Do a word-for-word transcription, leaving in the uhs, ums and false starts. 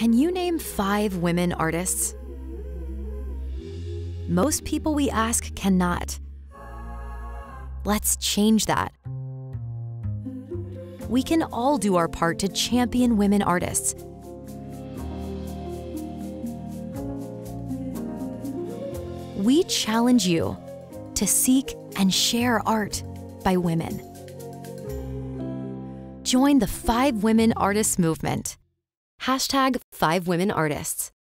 Can you name five women artists? Most people we ask cannot. Let's change that. We can all do our part to champion women artists. We challenge you to seek and share art by women. Join the Five Women Artists movement. Hashtag Five Women Artists.